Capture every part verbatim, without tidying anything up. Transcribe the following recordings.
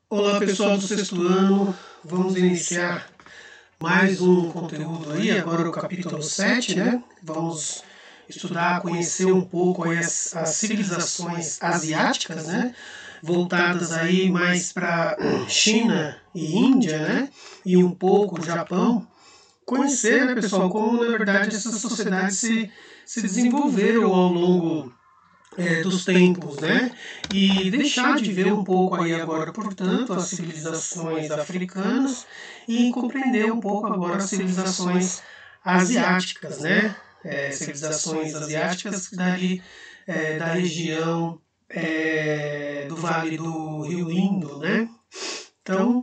Olá pessoal do sexto ano, vamos iniciar mais um conteúdo aí, agora o capítulo sete, né? Vamos estudar, conhecer um pouco aí as, as civilizações asiáticas, né? Voltadas aí mais para China e Índia, né? E um pouco Japão. Conhecer, né, pessoal, como na verdade essas sociedades se, se desenvolveram ao longo É, dos tempos, né? E deixar de ver um pouco aí agora, portanto, as civilizações africanas e compreender um pouco agora as civilizações asiáticas, né? É, civilizações asiáticas dali é, da região é, do Vale do Rio Indo, né? Então,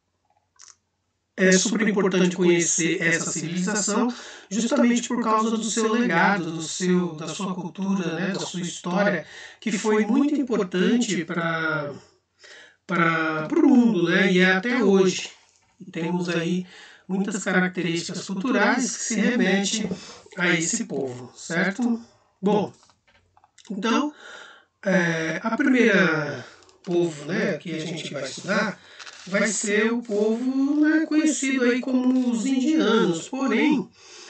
é super importante conhecer essa civilização justamente por causa do seu legado, do seu, da sua cultura, né, da sua história, que foi muito importante para para o mundo, né, e é até hoje. E temos aí muitas características culturais que se remetem a esse povo, certo? Bom, então, é, a primeira povo, né, que a gente vai estudar vai ser o povo, né, conhecido aí como os indianos, porém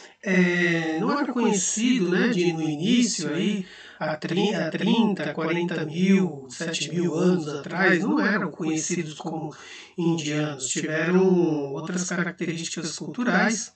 é, não era conhecido, né, de, no início aí há trinta, quarenta mil, sete mil anos atrás, não eram conhecidos como indianos, tiveram outras características culturais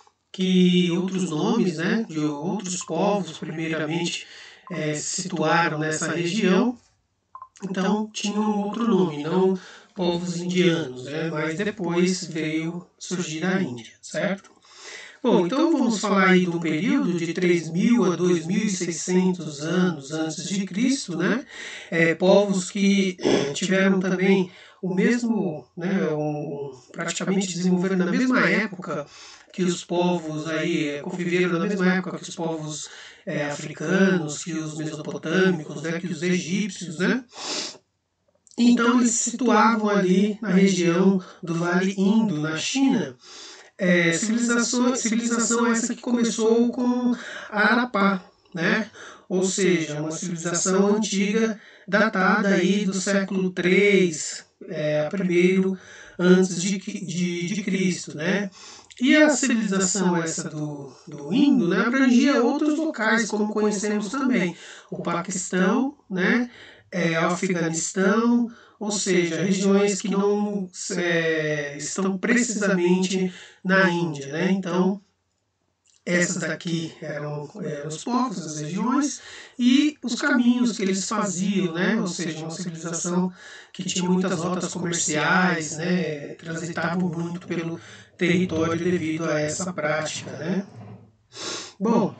que outros nomes, né, de outros povos primeiramente é, se situaram nessa região. Então tinha um outro nome, não povos indianos, né? Mas depois veio surgir a Índia, certo? Bom, então vamos falar aí de um período de três mil a dois mil e seiscentos anos antes de Cristo, né? É, povos que tiveram também o mesmo, né, um, praticamente desenvolveram na mesma época que os povos aí, conviveram na mesma época que os povos é, africanos, que os mesopotâmicos, né, que os egípcios, né? Então eles se situavam ali na região do Vale Indo, na China. É, civilização, civilização essa que começou com Harapá, né? Ou seja, uma civilização antiga datada aí do século três, é, primeiro antes de, de, de Cristo, né? E a civilização essa do, do Indo, né, abrangia outros locais, como conhecemos também, o Paquistão, né, é, o Afeganistão, ou seja, regiões que não é, estão precisamente na Índia, né? Então, essas daqui eram, eram os povos, as regiões, e os caminhos que eles faziam, né? Ou seja, uma civilização que tinha muitas rotas comerciais, né? Transitavam muito pelo território devido a essa prática, né? Bom,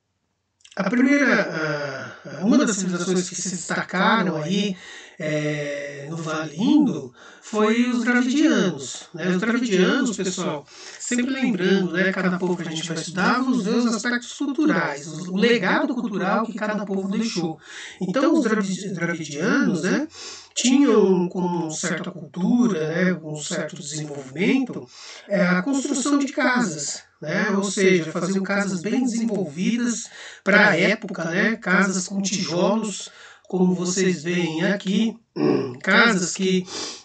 a primeira, a, uma das civilizações que se destacaram aí é, no Vale Indo foi os dravidianos. Né? Os dravidianos, pessoal, sempre lembrando, né, cada povo que a gente vai estudar, vamos ver os aspectos culturais, o legado cultural que cada povo deixou. Então, os dravidianos, né, tinham com certa cultura, né, com um certo desenvolvimento, é, a construção de casas. Né? Ou seja, faziam casas bem desenvolvidas para a época, né? Casas com tijolos, como vocês veem aqui, casas que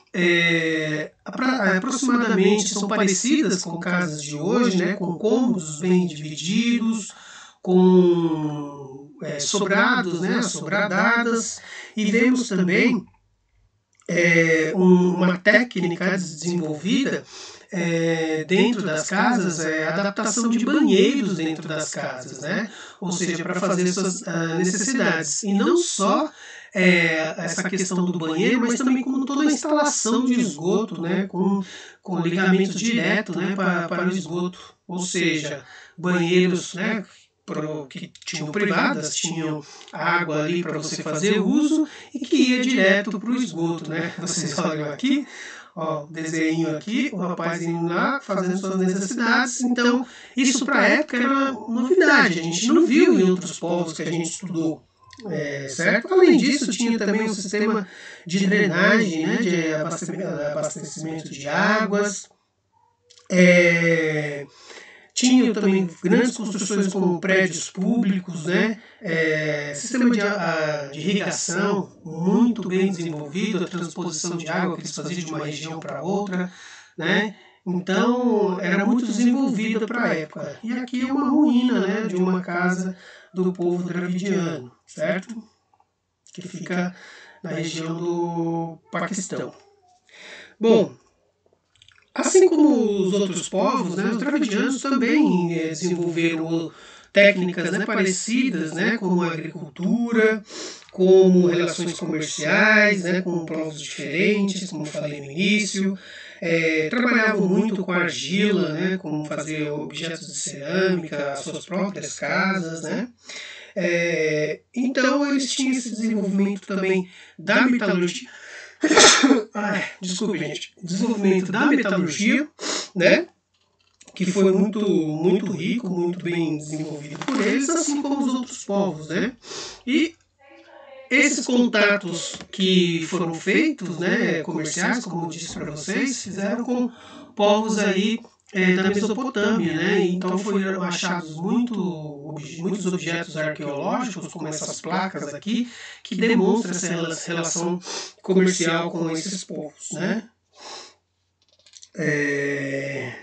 é, aproximadamente são parecidas com casas de hoje, né? Com cômodos bem divididos, com é, sobrados, né? Sobradadas, e vemos também é, um, uma técnica desenvolvida é, dentro das casas, é a adaptação de banheiros dentro das casas, né? Ou seja, para fazer suas uh, necessidades. E não só é, essa questão do banheiro, mas também como toda a instalação de esgoto, né? Com, com ligamento direto, né? Para, para o esgoto. Ou seja, banheiros, né? Pro, que tinham privadas, tinham água ali para você fazer uso e que ia direto para o esgoto, né? Vocês olham aqui, ó, desenho aqui, o rapaz indo lá fazendo suas necessidades. Então, isso para a época era novidade, a gente não viu em outros povos que a gente estudou. É, certo? Além disso, tinha também um sistema de drenagem, né, de abastecimento de águas. É, Tinha também grandes construções como prédios públicos, né? É, sistema de, a, de irrigação muito bem desenvolvido, a transposição de água que eles faziam de uma região para outra, né? Então, era muito desenvolvida para a época. E aqui é uma ruína, né, de uma casa do povo dravidiano, certo? Que fica na região do Paquistão. Bom, assim como os outros povos, né, os dravidianos também é, desenvolveram técnicas, né, parecidas, né, como a agricultura, como relações comerciais, né, com povos diferentes, como falei no início. É, trabalhavam muito com argila, né, como fazer objetos de cerâmica, as suas próprias casas, né. É, então eles tinham esse desenvolvimento também da metalurgia. Ai, desculpe, gente. Desenvolvimento da metalurgia, né? Que foi muito, muito rico, muito bem desenvolvido por eles, assim como os outros povos, né? E esses contatos que foram feitos, né, comerciais, como eu disse para vocês, fizeram com povos aí é, da Mesopotâmia, né? Então foram achados muito, muitos objetos arqueológicos, como essas placas aqui, que demonstram essa relação comercial com esses povos, né? É...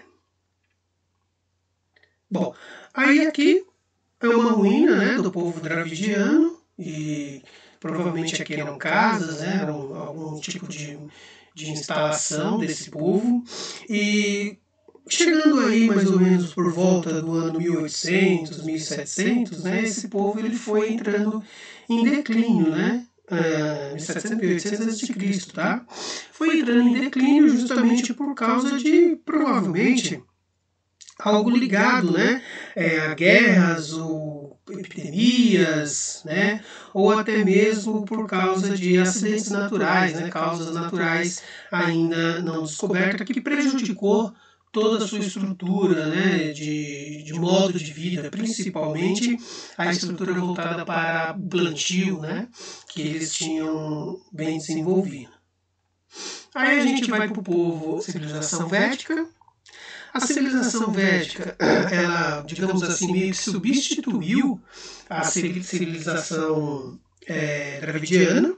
Bom, aí aqui é uma ruína, né, do povo dravidiano, e provavelmente aqui eram casas, né, eram algum tipo de, de instalação desse povo, e chegando aí mais ou menos por volta do ano mil e oitocentos, mil e setecentos, né, esse povo ele foi entrando em declínio, né, uh, mil e setecentos, mil e oitocentos antes de Cristo, tá? Foi entrando em declínio justamente por causa de, provavelmente, algo ligado, né, é, a guerras ou epidemias, né, ou até mesmo por causa de acidentes naturais, né, causas naturais ainda não descobertas, que prejudicou toda a sua estrutura, né, de, de modo de vida, principalmente a estrutura voltada para o plantio, né, que eles tinham bem desenvolvido. Aí a gente vai para o povo civilização védica. A civilização védica, ela, digamos assim, meio que substituiu a civilização é, dravidiana,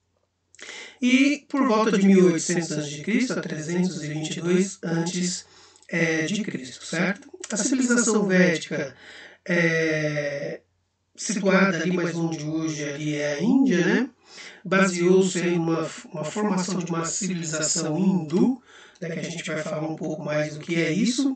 e por volta de mil e oitocentos antes de Cristo a trezentos e vinte e dois antes de Cristo, certo? A civilização védica é situada ali mais longe hoje ali é a Índia, né? Baseou-se em uma, uma formação de uma civilização hindu, né, que a gente vai falar um pouco mais do que é isso.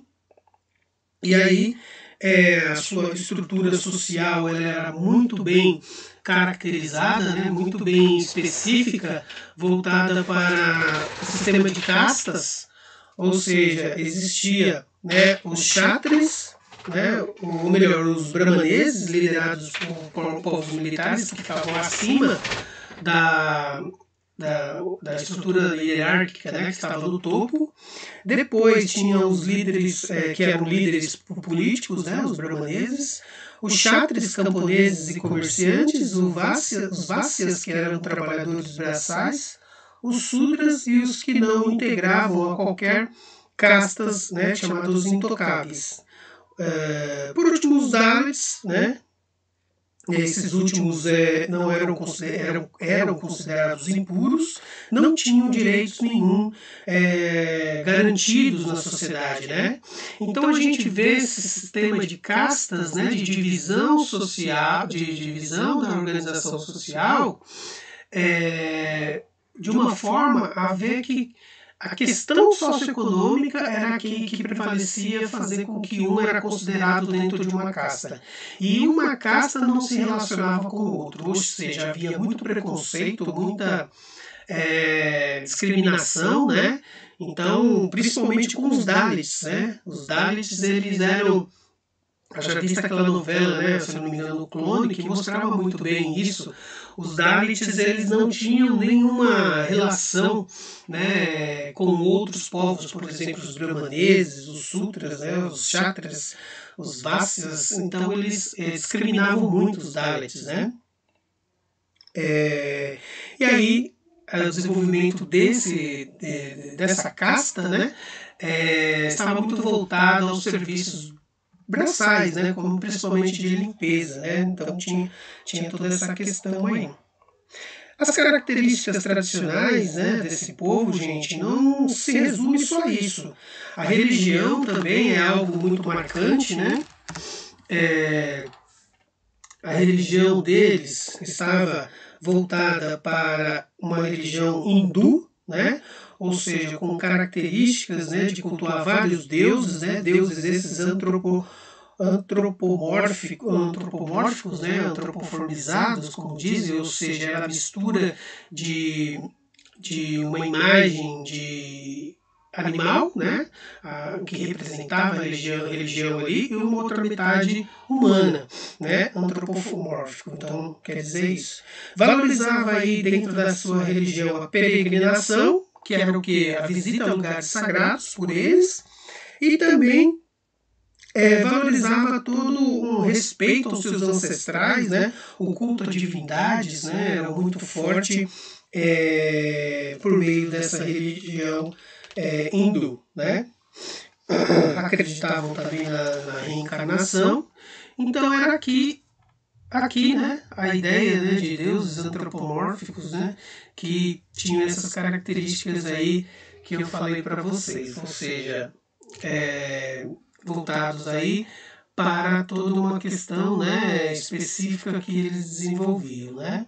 E aí é, a sua estrutura social ela era muito bem caracterizada, né, muito bem específica, voltada para o sistema de castas, ou seja, existia, né, os kshatris, né, ou melhor, os brahmaneses, liderados por, por povos militares que ficavam acima da, da, da estrutura hierárquica, né, que estava no topo. Depois tinha os líderes, é, que eram líderes políticos, né, os brahmaneses, os kshatris, camponeses e comerciantes, os vássias, os vássias, que eram trabalhadores braçais, os sudras e os que não integravam a qualquer castas, né, chamados intocáveis. Uh, por último, os dalits, né? Esses últimos é, não eram, eram, eram considerados impuros, não tinham direitos nenhum é, garantidos na sociedade, né? Então a gente vê esse sistema de castas, né, de divisão social, de divisão da organização social, é, de uma forma a ver que a questão socioeconômica era a que, que prevalecia fazer com que um era considerado dentro de uma casta. E uma casta não se relacionava com o outro, ou seja, havia muito preconceito, muita é, discriminação, né? Então, principalmente com os Dalits, né? Os Dalits, eles eram... Eu já vi aquela novela, né, se não me engano, o Clone, que mostrava muito bem isso. Os Dalits, eles não tinham nenhuma relação, né, com outros povos, por exemplo, os brahmaneses, os sutras, né, os kshatras, os vássias. Então, eles é, discriminavam muito os Dalits, né. É, e aí, o desenvolvimento desse, de, dessa casta, né, é, estava muito voltado aos serviços braçais, né, como principalmente de limpeza, né, então tinha, tinha toda essa questão aí. As características tradicionais, né, desse povo, gente, não se resume só a isso. A religião também é algo muito marcante, né? É, a religião deles estava voltada para uma religião hindu, né? Ou seja, com características, né, de cultuar vários deuses, né? Deuses esses antropo antropomórfico, antropomórficos, né, antropoformizados, como dizem, ou seja, era a mistura de, de uma imagem de animal, né, a, que representava a religião, a religião ali, e uma outra metade humana, né, antropomórfico. Então, quer dizer isso. Valorizava aí dentro da sua religião a peregrinação, que era o que? A visita a lugares sagrados por eles, e também É, valorizava todo um respeito aos seus ancestrais, né? O culto a divindades, né? Era muito forte é, por meio dessa religião é, hindu, né? Acreditavam também na, na reencarnação. Então era aqui, aqui, né? A ideia, né, de deuses antropomórficos, né? Que tinham essas características aí que eu falei para vocês, ou seja, é, voltados aí para toda uma questão, né, específica que eles desenvolviam, né.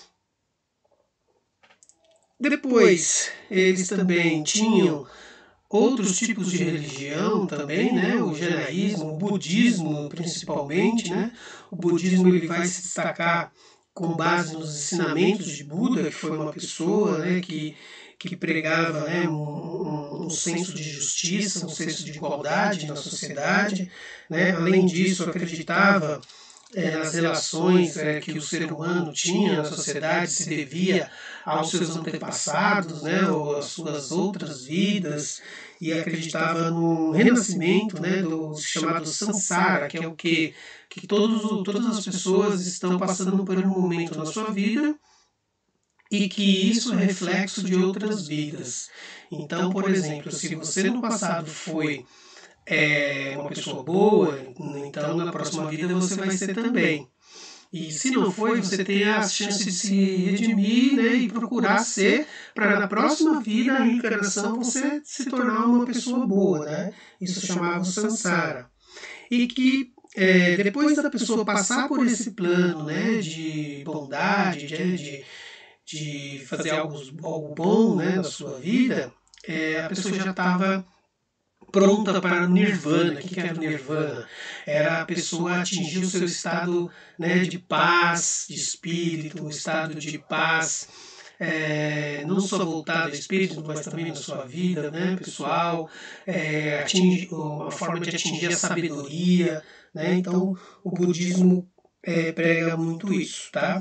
Depois, eles também tinham outros tipos de religião também, né, o janaísmo, o budismo principalmente, né. O budismo ele vai se destacar com base nos ensinamentos de Buda, que foi uma pessoa, né, que que pregava, né, um, um, um senso de justiça, um senso de igualdade na sociedade, né? Além disso, acreditava é, nas relações é, que o ser humano tinha na sociedade, se devia aos seus antepassados, né, ou às suas outras vidas, e acreditava no renascimento, né, do chamado samsara, que é o que, que todos, todas as pessoas estão passando por um momento na sua vida, e que isso é reflexo de outras vidas. Então, por exemplo, se você no passado foi é, uma pessoa boa, então na próxima vida você vai ser também. E se não foi, você tem a chance de se redimir, né, e procurar ser, para na próxima vida, a reencarnação, você se tornar uma pessoa boa, né? Isso chamava samsara. E que é, depois da pessoa passar por esse plano, né, de bondade, de, de de fazer algo, algo bom, né, na sua vida, é, a pessoa já estava pronta para o nirvana. O que era o nirvana? Era a pessoa atingir o seu estado, né, de paz, de espírito, um estado de paz, é, não só voltado ao espírito, mas também na sua vida, né, pessoal, é, atingir, uma forma de atingir a sabedoria, né? Então o budismo é, prega muito isso, tá?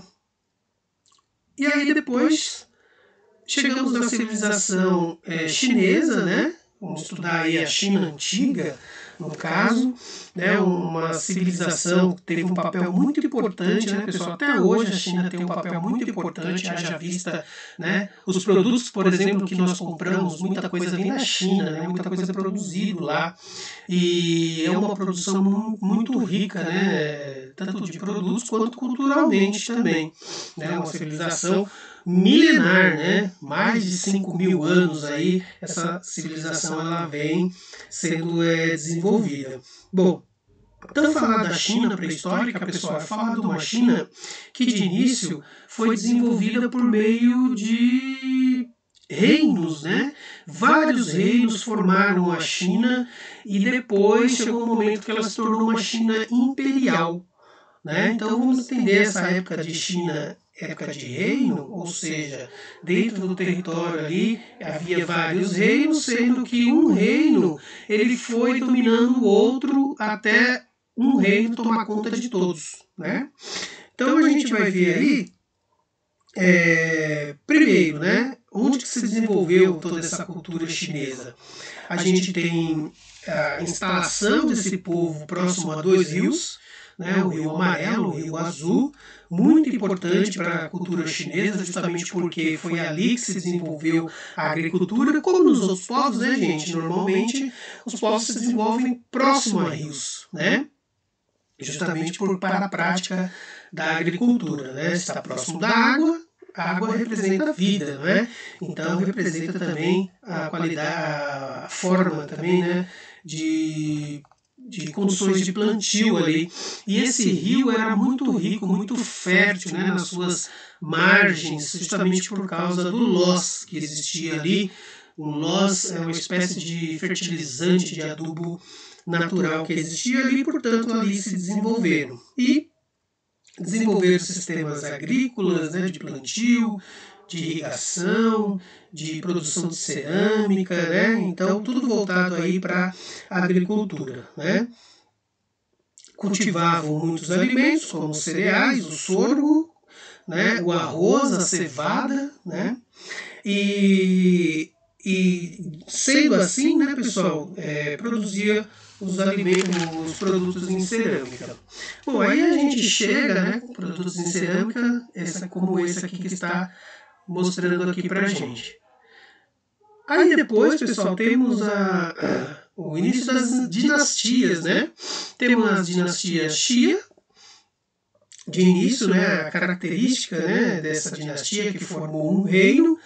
E aí depois chegamos na civilização é, chinesa, né? Vamos estudar aí a China antiga, no caso, né? Uma civilização que teve um papel muito importante, né, pessoal? Até hoje a China tem um papel muito importante, haja vista, né? Os produtos, por exemplo, que nós compramos, muita coisa vem da China, né? Muita coisa produzida lá. E é uma produção muito rica, né? Tanto de produtos quanto culturalmente também, né? Uma civilização milenar, né? Mais de cinco mil anos aí, essa civilização ela vem sendo é, desenvolvida. Bom, então falar da China pré-histórica, pessoal, é falar de uma China que de início foi desenvolvida por meio de reinos, né? Vários reinos formaram a China e depois chegou um momento que ela se tornou uma China imperial, né? Então vamos entender essa época de China, época de reino, ou seja, dentro do território ali havia vários reinos, sendo que um reino ele foi dominando o outro até um reino tomar conta de todos, né? Então a gente vai ver aí, é, primeiro, né, onde que se desenvolveu toda essa cultura chinesa. A gente tem a instalação desse povo próximo a dois rios, né, o Rio Amarelo, o Rio Azul, muito importante para a cultura chinesa, justamente porque foi ali que se desenvolveu a agricultura, como nos outros povos, né, gente? Normalmente, os povos se desenvolvem próximo a rios, né? Justamente por, para a prática da agricultura, né? Está próximo da água, a água representa a vida, né? Então representa também a qualidade, a forma também, né, de, de condições de plantio ali. E esse rio era muito rico, muito fértil, né, nas suas margens, justamente por causa do loss que existia ali. O loss é uma espécie de fertilizante, de adubo natural que existia ali, portanto ali se desenvolveram. E desenvolveram sistemas agrícolas, né, de plantio, de irrigação, de produção de cerâmica, né? Então tudo voltado aí para a agricultura, né? Cultivavam muitos alimentos, como os cereais, o sorgo, né, o arroz, a cevada, né? E, e sendo assim, né, pessoal, é, produzia os alimentos, os produtos em cerâmica. Bom, aí a gente chega, né, com produtos em cerâmica, essa, como esse aqui que está mostrando aqui pra gente. Aí depois, pessoal, temos a, a, o início das dinastias, né? Temos as dinastias Xia, de início, né, a característica, né, dessa dinastia que formou um reino,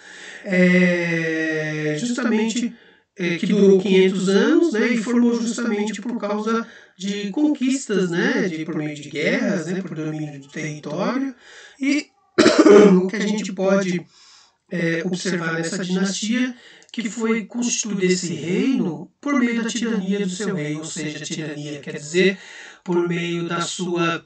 é, justamente é, que durou quinhentos anos, né, e formou justamente por causa de conquistas, né, de, por meio de guerras, né, por domínio de território. E o que a gente pode é, observar nessa dinastia, que foi constituído esse reino por meio da tirania do seu rei, ou seja, a tirania quer dizer por meio da sua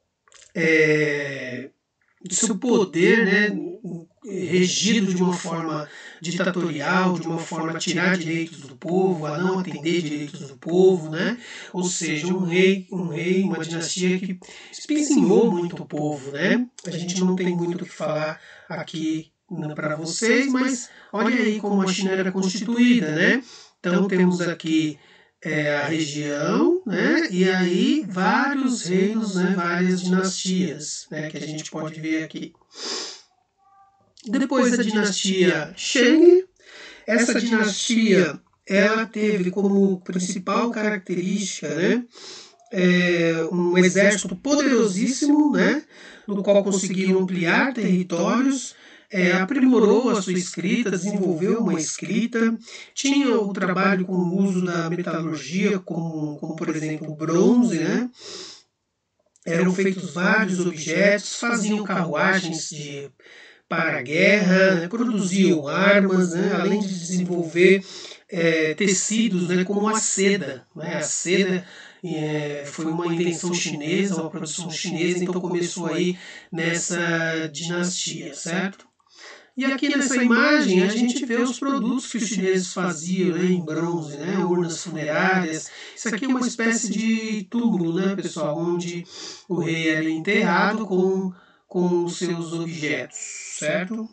É, do seu poder, né, regido de uma forma ditatorial, de uma forma a tirar direitos do povo, a não atender direitos do povo, né? Ou seja, um rei, um rei, uma dinastia que espezinhou muito o povo, né? A gente não tem muito o que falar aqui para vocês, mas olha aí como a China era constituída, né? Então temos aqui é, a região, né? E aí vários reinos, né? Várias dinastias, né? Que a gente pode ver aqui. Depois da dinastia Shang, essa dinastia ela teve como principal característica, né? É, um exército poderosíssimo, né? No qual conseguiram ampliar territórios. É, aprimorou a sua escrita, desenvolveu uma escrita, tinha o trabalho com o uso da metalurgia, como, como por exemplo o bronze, né? Eram feitos vários objetos, faziam carruagens de, para a guerra, né? Produziam armas, né? Além de desenvolver é, tecidos, né? Como a seda. Né? A seda é, foi uma invenção chinesa, uma produção chinesa, então começou aí nessa dinastia, certo? E aqui nessa imagem a gente vê os produtos que os chineses faziam, né, em bronze, né, urnas funerárias. Isso aqui é uma espécie de túmulo, né, pessoal, onde o rei era enterrado com, com os seus objetos, certo?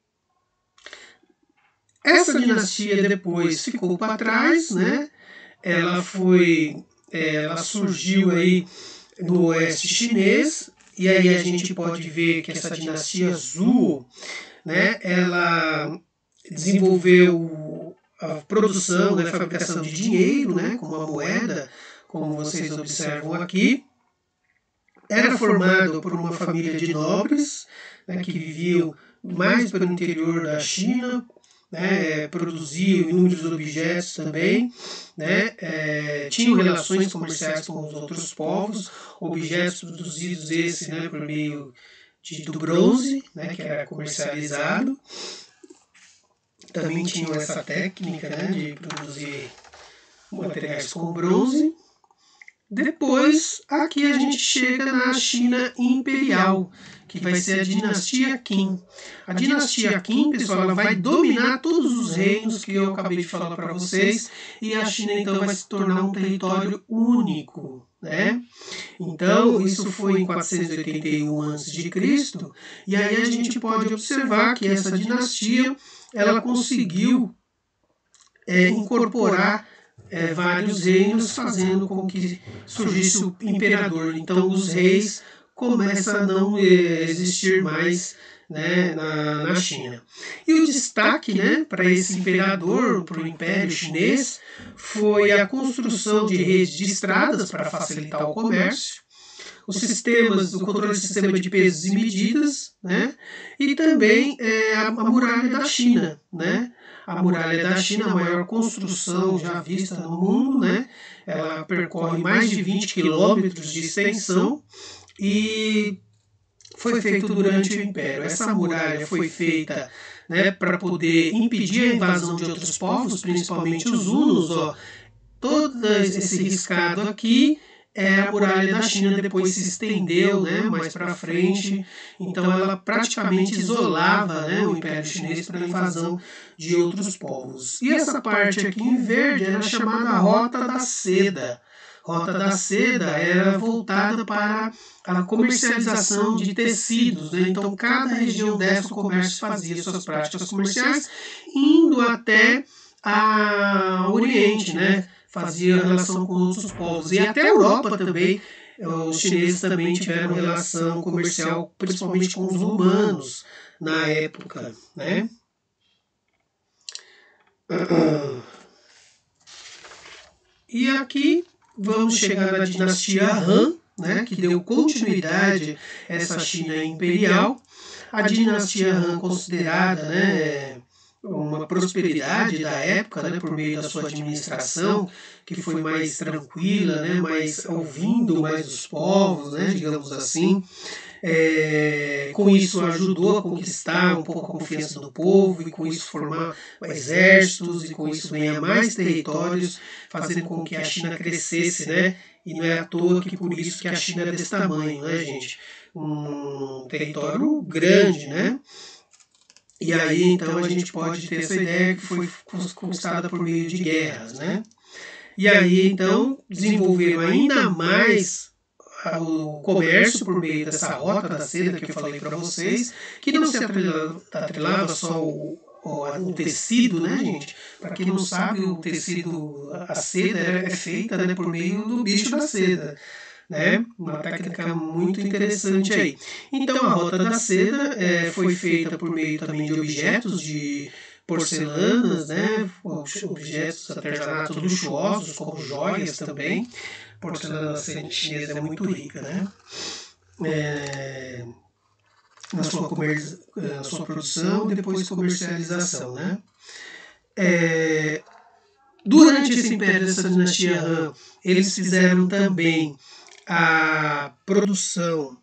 Essa dinastia depois ficou para trás, né? Ela foi, ela surgiu aí no oeste chinês, e aí a gente pode ver que essa dinastia Zhou, né, ela desenvolveu a produção, né, a fabricação de dinheiro, né, como a moeda, como vocês observam aqui. Era formado por uma família de nobres, né, que viviam mais pelo interior da China, né, produziam inúmeros objetos também, né, é, tinham relações comerciais com os outros povos, objetos produzidos esses, né, por meio de, do bronze, né, que era comercializado. Também tinham essa técnica, né, de produzir materiais com bronze. Depois, aqui a gente chega na China Imperial, que vai ser a dinastia Qin. A dinastia Qin, pessoal, ela vai dominar todos os reinos que eu acabei de falar para vocês, e a China então vai se tornar um território único, né? Então, isso foi em quatrocentos e oitenta e um antes de Cristo, e aí a gente pode observar que essa dinastia ela conseguiu é, incorporar é, vários reinos, fazendo com que surgisse o imperador. Então os reis começam a não é, existir mais, né, na, na China. E o destaque, né, para esse imperador, para o Império Chinês, foi a construção de redes de estradas para facilitar o comércio, os sistemas, o controle do sistema de pesos e medidas, né, e também é, a, a muralha da China, né. A muralha da China, a maior construção já vista no mundo, né, ela percorre mais de vinte quilômetros de extensão e foi feito durante o Império. Essa muralha foi feita, né, para poder impedir a invasão de outros povos, principalmente os hunos. Ó. Todo esse riscado aqui é a muralha da China, depois se estendeu, né, mais para frente. Então ela praticamente isolava, né, o Império Chinês para a invasão de outros povos. E essa parte aqui em verde era chamada Rota da Seda. Rota da Seda era voltada para a comercialização de tecidos, né? Então cada região dessa o comércio fazia suas práticas comerciais, indo até a Oriente, né? Fazia relação com outros povos. E até a Europa também, os chineses também tiveram relação comercial, principalmente com os romanos na época, né? E aqui vamos chegar na dinastia Han, né, que deu continuidade a essa China imperial. A dinastia Han, considerada, né, uma prosperidade da época, né, por meio da sua administração, que foi mais tranquila, né, mais ouvindo mais os povos, né, digamos assim. É, com isso ajudou a conquistar um pouco a confiança do povo e com isso formar exércitos e com isso ganhar mais territórios, fazendo com que a China crescesse, né? E não é à toa que por isso que a China é desse tamanho, né, gente? Um território grande, né? E aí, então, a gente pode ter essa ideia que foi conquistada por meio de guerras, né? E aí, então, desenvolveram ainda mais o comércio por meio dessa rota da seda que eu falei para vocês, que não se atrelava, atrelava só o, o, o tecido, né, gente? Para quem não sabe, o tecido, a seda é feita, né, por meio do bicho da seda. Né? Uma técnica muito interessante aí. Então a rota da seda é, foi feita por meio também de objetos de porcelanas, né? Objetos artesanatos luxuosos, como joias também. A porcelana chinesa é muito rica, né? É, na, sua comer, na sua produção e depois comercialização, né? É, durante esse império dessa dinastia Han, eles fizeram também a produção,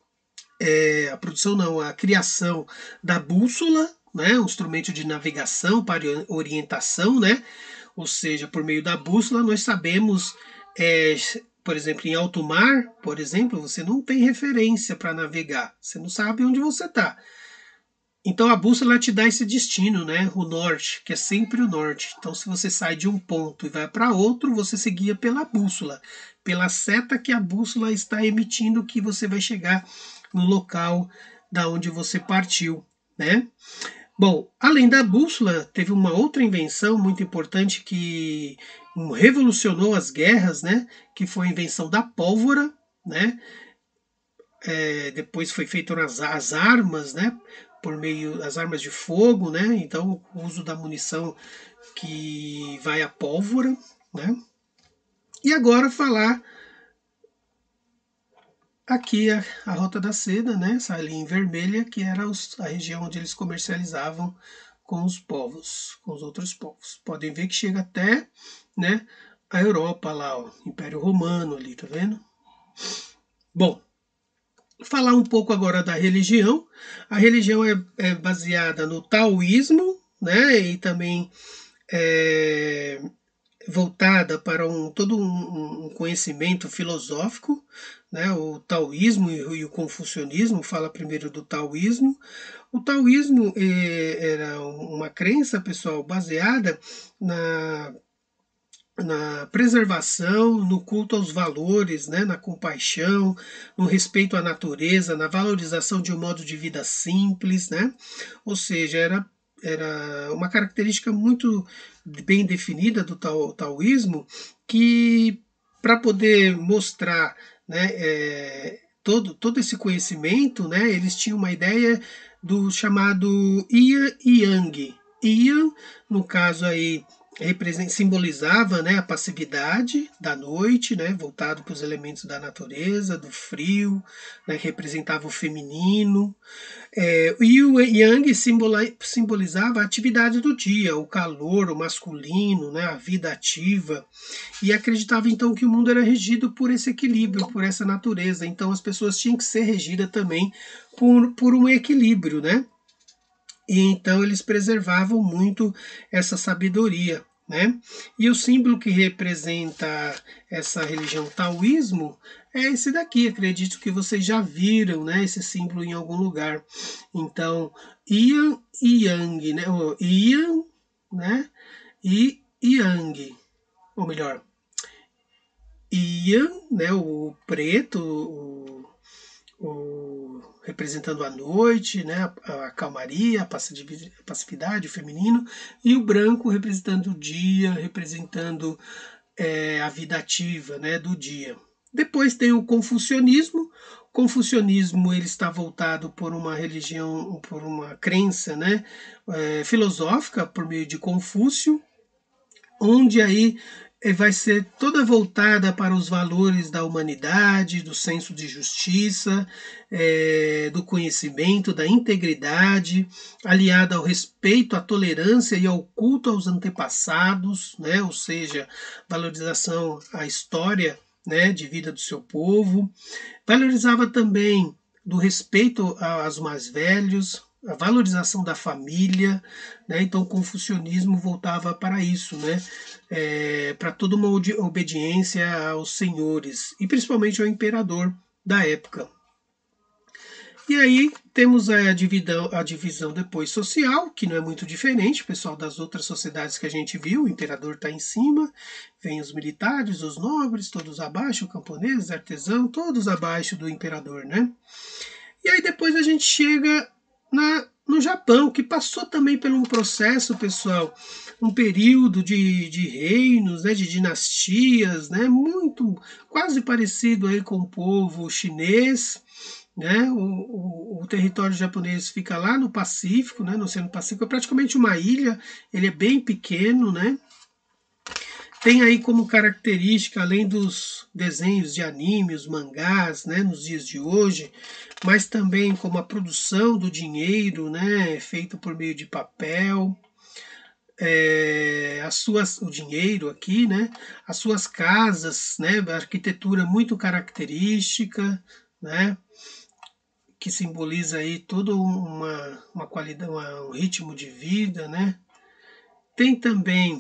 é, a produção não, a criação da bússola, né, um instrumento de navegação para orientação, né, ou seja, por meio da bússola nós sabemos, é, por exemplo, em alto mar, por exemplo, você não tem referência para navegar, você não sabe onde você está. Então a bússola te dá esse destino, né? O norte, que é sempre o norte. Então se você sai de um ponto e vai para outro, você se guia pela bússola, pela seta que a bússola está emitindo que você vai chegar no local da onde você partiu, né? Bom, além da bússola, teve uma outra invenção muito importante que revolucionou as guerras, né? Que foi a invenção da pólvora, né? É, depois foi feito as, as armas, né? Por meio das armas de fogo, né? Então o uso da munição que vai à pólvora, né? E agora falar aqui a, a Rota da Seda, né? Essa linha vermelha que era os, a região onde eles comercializavam com os povos, com os outros povos. Podem ver que chega até, né, a Europa lá, o Império Romano ali, tá vendo? Bom, falar um pouco agora da religião. A religião é, é baseada no taoísmo, né, e também é voltada para um, todo um, um conhecimento filosófico, né, o taoísmo e, e o confucionismo. Fala primeiro do taoísmo. O taoísmo é, era uma crença, pessoal, baseada na na preservação, no culto aos valores, né, na compaixão, no respeito à natureza, na valorização de um modo de vida simples, né? Ou seja, era era uma característica muito bem definida do tao, taoísmo, que para poder mostrar, né, é, todo, todo esse conhecimento, né, eles tinham uma ideia do chamado Yin e Yang. Yin, no caso aí, simbolizava, né, a passividade da noite, né, voltado para os elementos da natureza, do frio, né, representava o feminino. É, e o Yang simbolizava a atividade do dia, o calor, o masculino, né, a vida ativa. E acreditava então que o mundo era regido por esse equilíbrio, por essa natureza. Então as pessoas tinham que ser regidas também por, por um equilíbrio, né? E então eles preservavam muito essa sabedoria, né? E o símbolo que representa essa religião taoísmo é esse daqui. Acredito que vocês já viram, né, esse símbolo em algum lugar. Então, Yin e Yang, né? O Yin, né? E Yang, ou melhor, Yin, né? O preto, o, o representando a noite, né, a calmaria, a passividade, o feminino, e o branco representando o dia, representando é, a vida ativa, né, do dia. Depois tem o confucionismo. O confucionismo ele está voltado por uma religião, por uma crença, né, é, filosófica por meio de Confúcio, onde aí vai ser toda voltada para os valores da humanidade, do senso de justiça, é, do conhecimento, da integridade, aliada ao respeito, à tolerância e ao culto aos antepassados, né? Ou seja, valorização à história, né, de vida do seu povo. Valorizava também do respeito aos mais velhos, a valorização da família, né? Então o confucionismo voltava para isso, né? É, para toda uma obediência aos senhores e principalmente ao imperador da época. E aí temos a divisão, a divisão depois social, que não é muito diferente, pessoal, das outras sociedades que a gente viu. O imperador está em cima, vem os militares, os nobres, todos abaixo, camponeses, artesãos, todos abaixo do imperador, né? E aí depois a gente chega na, no Japão, que passou também por um processo, pessoal, um período de, de reinos, né, de dinastias, né, muito, quase parecido aí com o povo chinês, né, o, o, o território japonês fica lá no Pacífico, né, no Oceano Pacífico, é praticamente uma ilha, ele é bem pequeno, né, tem aí como característica, além dos desenhos de anime, os mangás, né, nos dias de hoje, mas também como a produção do dinheiro, né, feito por meio de papel, é, as suas, o dinheiro aqui, né, as suas casas, né, arquitetura muito característica, né, que simboliza aí todo uma, uma qualidade, uma, um ritmo de vida, né. Tem também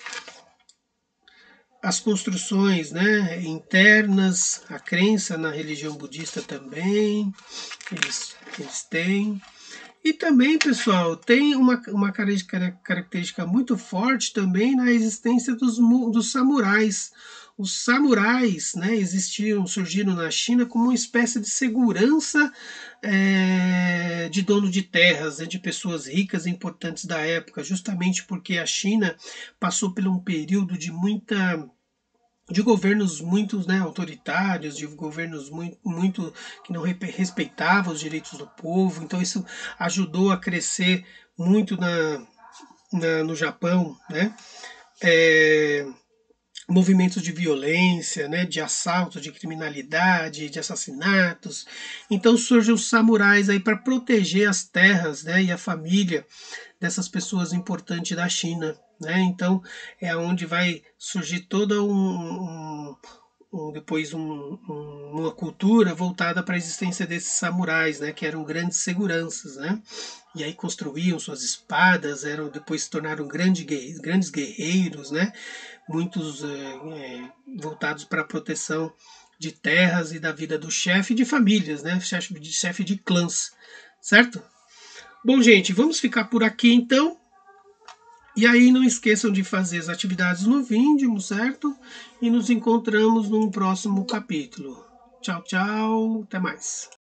as construções, né, internas, a crença na religião budista também, eles, eles têm. E também, pessoal, tem uma, uma característica muito forte também na existência dos, dos samurais. Os samurais, né, existiram, surgiram na China como uma espécie de segurança é, de dono de terras, né, de pessoas ricas e importantes da época, justamente porque a China passou por um período de muita de governos muito, né, autoritários, de governos muito, muito que não respeitavam os direitos do povo. Então isso ajudou a crescer muito na, na no Japão, né? É, movimentos de violência, né, de assalto, de criminalidade, de assassinatos. Então surgem os samurais aí para proteger as terras, né, e a família dessas pessoas importantes da China, né? Então é onde vai surgir toda um, um, um depois um, um, uma cultura voltada para a existência desses samurais, né? Que eram grandes seguranças, né? E aí construíam suas espadas, eram depois se tornaram grandes guerreiros, grandes guerreiros, né? Muitos é, é, voltados para a proteção de terras e da vida do chefe de famílias, né? Chefe de, chefe de clãs, certo? Bom, gente, vamos ficar por aqui então. E aí não esqueçam de fazer as atividades no Vindimo, certo? E nos encontramos num próximo capítulo. Tchau, tchau. Até mais.